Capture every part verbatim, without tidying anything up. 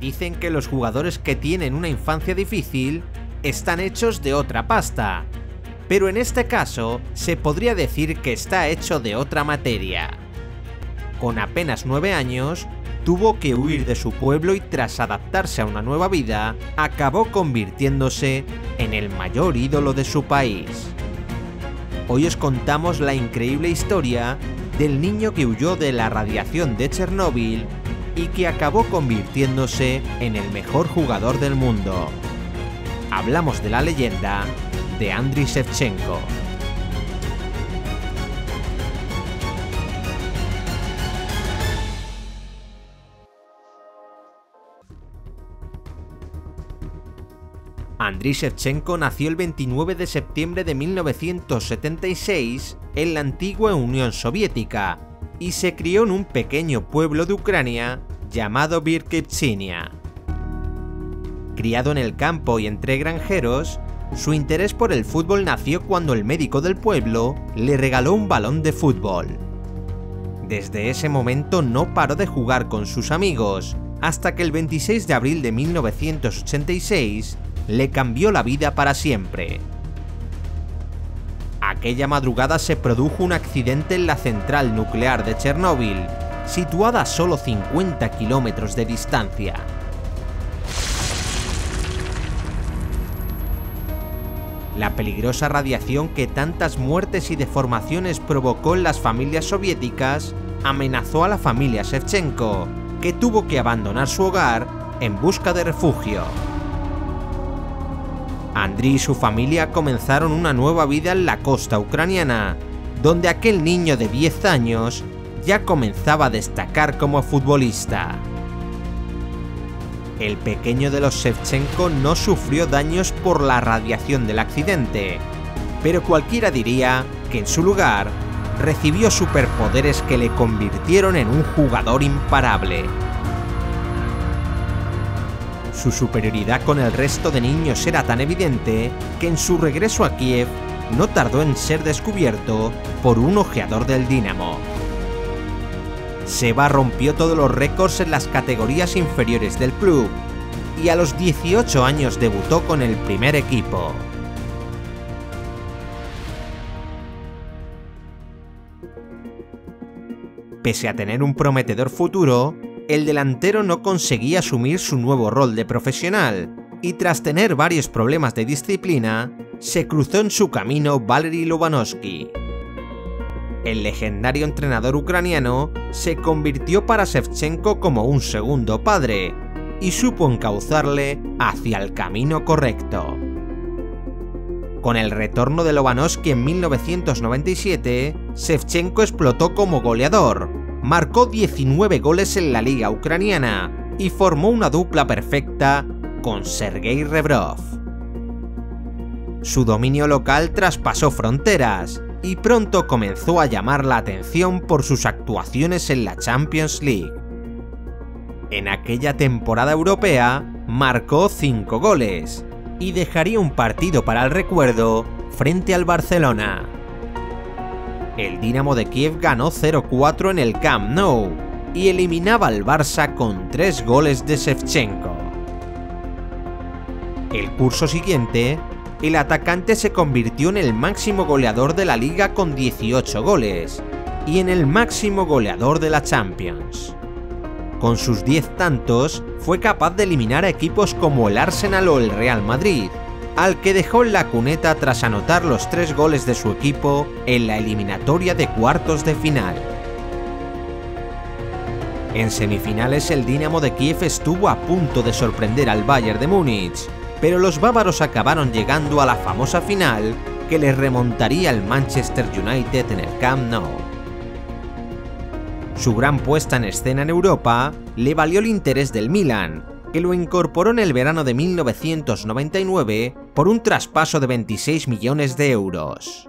Dicen que los jugadores que tienen una infancia difícil están hechos de otra pasta, pero en este caso se podría decir que está hecho de otra materia. Con apenas nueve años, tuvo que huir de su pueblo y tras adaptarse a una nueva vida, acabó convirtiéndose en el mayor ídolo de su país. Hoy os contamos la increíble historia del niño que huyó de la radiación de Chernóbil y que acabó convirtiéndose en el mejor jugador del mundo. Hablamos de la leyenda de Andriy Shevchenko. Andriy Shevchenko nació el veintinueve de septiembre de mil novecientos setenta y seis en la antigua Unión Soviética y se crió en un pequeño pueblo de Ucrania llamado Birkivtsinia. Criado en el campo y entre granjeros, su interés por el fútbol nació cuando el médico del pueblo le regaló un balón de fútbol. Desde ese momento no paró de jugar con sus amigos, hasta que el veintiséis de abril de mil novecientos ochenta y seis le cambió la vida para siempre. Aquella madrugada se produjo un accidente en la central nuclear de Chernóbil, situada a solo cincuenta kilómetros de distancia. La peligrosa radiación que tantas muertes y deformaciones provocó en las familias soviéticas amenazó a la familia Shevchenko, que tuvo que abandonar su hogar en busca de refugio. Andriy y su familia comenzaron una nueva vida en la costa ucraniana, donde aquel niño de diez años ya comenzaba a destacar como futbolista. El pequeño de los Shevchenko no sufrió daños por la radiación del accidente, pero cualquiera diría que en su lugar recibió superpoderes que le convirtieron en un jugador imparable. Su superioridad con el resto de niños era tan evidente que en su regreso a Kiev no tardó en ser descubierto por un ojeador del Dinamo. Seba rompió todos los récords en las categorías inferiores del club y a los dieciocho años debutó con el primer equipo. Pese a tener un prometedor futuro, el delantero no conseguía asumir su nuevo rol de profesional y tras tener varios problemas de disciplina, se cruzó en su camino Valery Lobanovsky. El legendario entrenador ucraniano se convirtió para Shevchenko como un segundo padre y supo encauzarle hacia el camino correcto. Con el retorno de Lobanovsky en mil novecientos noventa y siete, Shevchenko explotó como goleador, marcó diecinueve goles en la liga ucraniana y formó una dupla perfecta con Sergei Rebrov. Su dominio local traspasó fronteras y pronto comenzó a llamar la atención por sus actuaciones en la Champions League. En aquella temporada europea marcó cinco goles y dejaría un partido para el recuerdo frente al Barcelona. El Dinamo de Kiev ganó cero cuatro en el Camp Nou y eliminaba al Barça con tres goles de Shevchenko. El curso siguiente, el atacante se convirtió en el máximo goleador de la liga con dieciocho goles y en el máximo goleador de la Champions. Con sus diez tantos, fue capaz de eliminar a equipos como el Arsenal o el Real Madrid, al que dejó en la cuneta tras anotar los tres goles de su equipo en la eliminatoria de cuartos de final. En semifinales el Dinamo de Kiev estuvo a punto de sorprender al Bayern de Múnich, pero los bávaros acabaron llegando a la famosa final que les remontaría al Manchester United en el Camp Nou. Su gran puesta en escena en Europa le valió el interés del Milan, que lo incorporó en el verano de mil novecientos noventa y nueve por un traspaso de veintiséis millones de euros.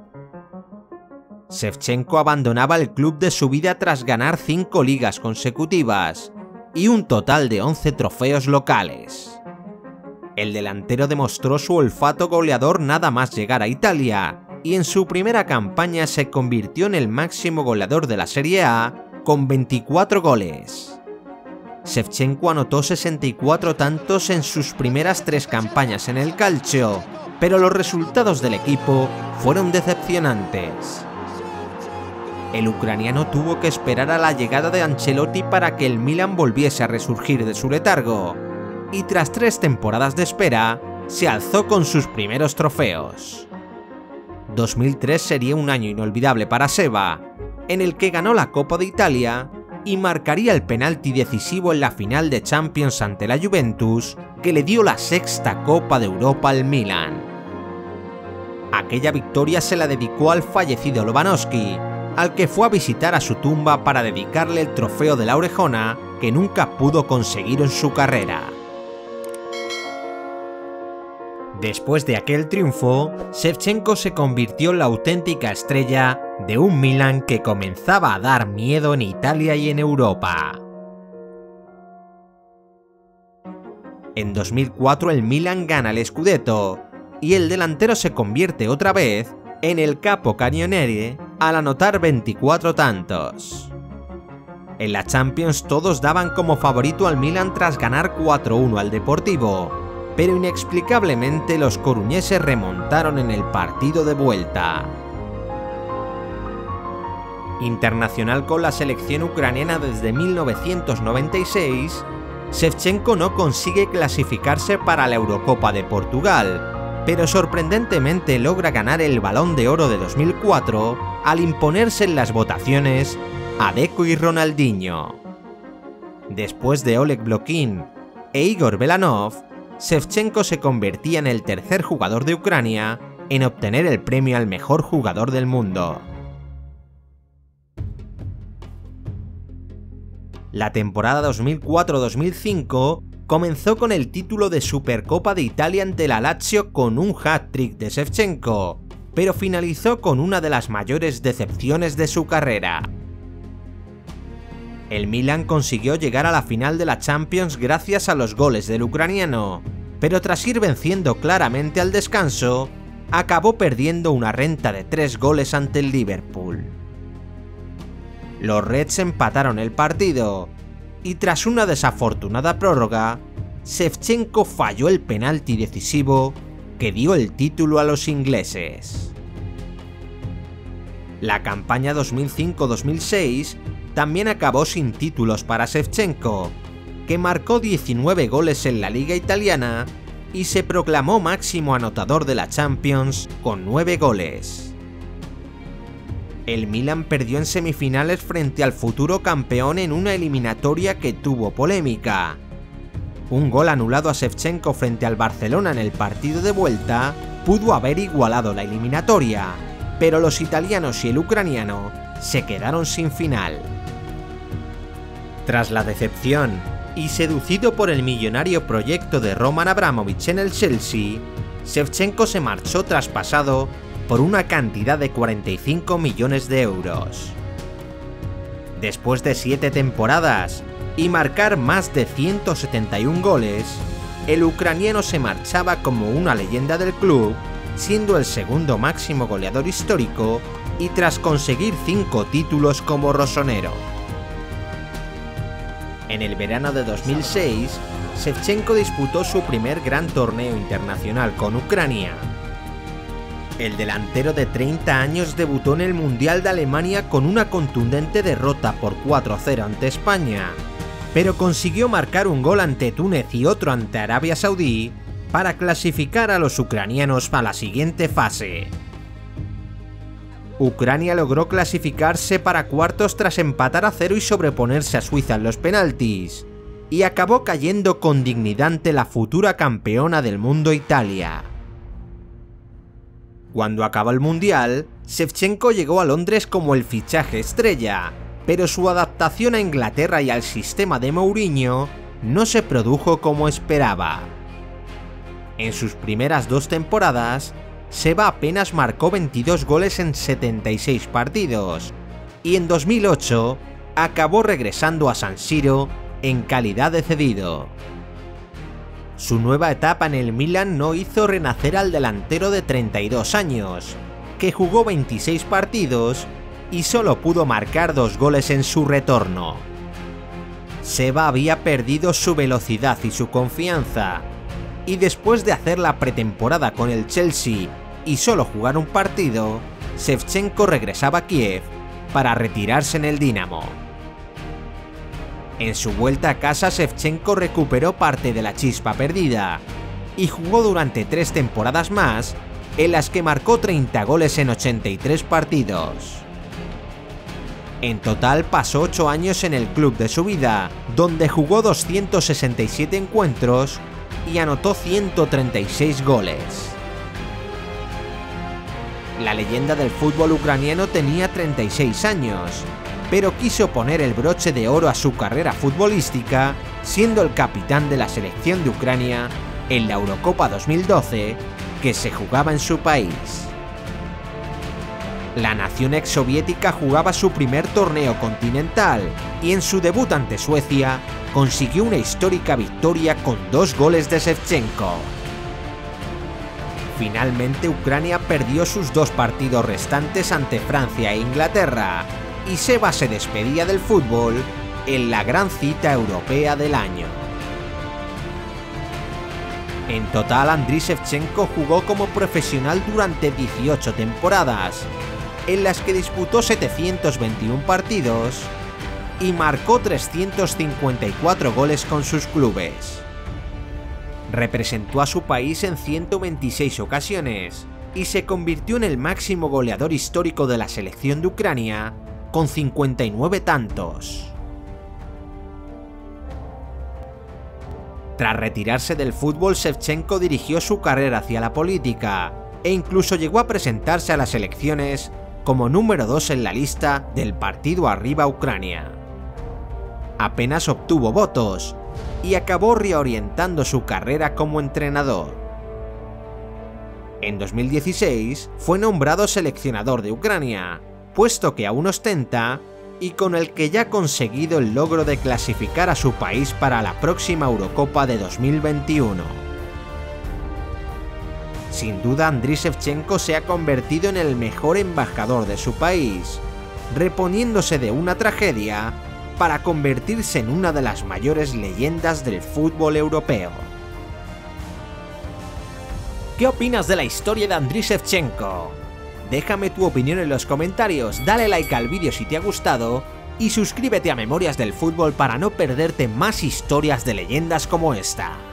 Shevchenko abandonaba el club de su vida tras ganar cinco ligas consecutivas y un total de once trofeos locales. El delantero demostró su olfato goleador nada más llegar a Italia y en su primera campaña se convirtió en el máximo goleador de la Serie A con veinticuatro goles. Shevchenko anotó sesenta y cuatro tantos en sus primeras tres campañas en el calcio, pero los resultados del equipo fueron decepcionantes. El ucraniano tuvo que esperar a la llegada de Ancelotti para que el Milan volviese a resurgir de su letargo, y tras tres temporadas de espera, se alzó con sus primeros trofeos. dos mil tres sería un año inolvidable para Seba, en el que ganó la Copa de Italia y marcaría el penalti decisivo en la final de Champions ante la Juventus, que le dio la sexta Copa de Europa al Milan. Aquella victoria se la dedicó al fallecido Lewandowski, al que fue a visitar a su tumba para dedicarle el trofeo de la orejona que nunca pudo conseguir en su carrera. Después de aquel triunfo, Shevchenko se convirtió en la auténtica estrella de un Milan que comenzaba a dar miedo en Italia y en Europa. En dos mil cuatro el Milan gana el Scudetto y el delantero se convierte otra vez en el capo cannoniere al anotar veinticuatro tantos. En la Champions todos daban como favorito al Milan tras ganar cuatro uno al Deportivo, pero inexplicablemente los coruñeses remontaron en el partido de vuelta. Internacional con la selección ucraniana desde mil novecientos noventa y seis, Shevchenko no consigue clasificarse para la Eurocopa de Portugal, pero sorprendentemente logra ganar el Balón de Oro de dos mil cuatro al imponerse en las votaciones a Deco y Ronaldinho. Después de Oleg Blokin e Igor Belanov, Shevchenko se convertía en el tercer jugador de Ucrania en obtener el premio al mejor jugador del mundo. La temporada dos mil cuatro dos mil cinco comenzó con el título de Supercopa de Italia ante la Lazio con un hat-trick de Shevchenko, pero finalizó con una de las mayores decepciones de su carrera. El Milan consiguió llegar a la final de la Champions gracias a los goles del ucraniano, pero tras ir venciendo claramente al descanso, acabó perdiendo una renta de tres goles ante el Liverpool. Los Reds empataron el partido, y tras una desafortunada prórroga, Shevchenko falló el penalti decisivo que dio el título a los ingleses. La campaña dos mil cinco dos mil seis también acabó sin títulos para Shevchenko, que marcó diecinueve goles en la liga italiana y se proclamó máximo anotador de la Champions con nueve goles. El Milan perdió en semifinales frente al futuro campeón en una eliminatoria que tuvo polémica. Un gol anulado a Shevchenko frente al Barcelona en el partido de vuelta pudo haber igualado la eliminatoria, pero los italianos y el ucraniano se quedaron sin final. Tras la decepción y seducido por el millonario proyecto de Roman Abramovich en el Chelsea, Shevchenko se marchó traspasado por una cantidad de cuarenta y cinco millones de euros. Después de siete temporadas y marcar más de ciento setenta y un goles, el ucraniano se marchaba como una leyenda del club, siendo el segundo máximo goleador histórico y tras conseguir cinco títulos como rosonero. En el verano de dos mil seis, Shevchenko disputó su primer gran torneo internacional con Ucrania. El delantero de treinta años debutó en el Mundial de Alemania con una contundente derrota por cuatro cero ante España, pero consiguió marcar un gol ante Túnez y otro ante Arabia Saudí para clasificar a los ucranianos a la siguiente fase. Ucrania logró clasificarse para cuartos tras empatar a cero y sobreponerse a Suiza en los penaltis, y acabó cayendo con dignidad ante la futura campeona del mundo Italia. Cuando acabó el Mundial, Shevchenko llegó a Londres como el fichaje estrella, pero su adaptación a Inglaterra y al sistema de Mourinho no se produjo como esperaba. En sus primeras dos temporadas, Seba apenas marcó veintidós goles en setenta y seis partidos, y en dos mil ocho acabó regresando a San Siro en calidad de cedido. Su nueva etapa en el Milan no hizo renacer al delantero de treinta y dos años, que jugó veintiséis partidos y solo pudo marcar dos goles en su retorno. Seba había perdido su velocidad y su confianza, y después de hacer la pretemporada con el Chelsea y solo jugar un partido, Shevchenko regresaba a Kiev para retirarse en el Dinamo. En su vuelta a casa, Shevchenko recuperó parte de la chispa perdida y jugó durante tres temporadas más, en las que marcó treinta goles en ochenta y tres partidos. En total pasó ocho años en el club de su vida, donde jugó doscientos sesenta y siete encuentros y anotó ciento treinta y seis goles. La leyenda del fútbol ucraniano tenía treinta y seis años, pero quiso poner el broche de oro a su carrera futbolística, siendo el capitán de la selección de Ucrania en la Eurocopa dos mil doce, que se jugaba en su país. La nación exsoviética jugaba su primer torneo continental y en su debut ante Suecia consiguió una histórica victoria con dos goles de Shevchenko. Finalmente, Ucrania perdió sus dos partidos restantes ante Francia e Inglaterra, y Seba se despedía del fútbol en la gran cita europea del año. En total, Andriy Shevchenko jugó como profesional durante dieciocho temporadas, en las que disputó setecientos veintiún partidos y marcó trescientos cincuenta y cuatro goles con sus clubes. Representó a su país en ciento veintiséis ocasiones y se convirtió en el máximo goleador histórico de la selección de Ucrania, con cincuenta y nueve tantos. Tras retirarse del fútbol, Shevchenko dirigió su carrera hacia la política e incluso llegó a presentarse a las elecciones como número dos en la lista del partido Arriba Ucrania. Apenas obtuvo votos y acabó reorientando su carrera como entrenador. En dos mil dieciséis fue nombrado seleccionador de Ucrania, puesto que aún ostenta y con el que ya ha conseguido el logro de clasificar a su país para la próxima Eurocopa de dos mil veintiuno. Sin duda, Andriy Shevchenko se ha convertido en el mejor embajador de su país, reponiéndose de una tragedia para convertirse en una de las mayores leyendas del fútbol europeo. ¿Qué opinas de la historia de Andriy Shevchenko? Déjame tu opinión en los comentarios, dale like al vídeo si te ha gustado y suscríbete a Memorias del Fútbol para no perderte más historias de leyendas como esta.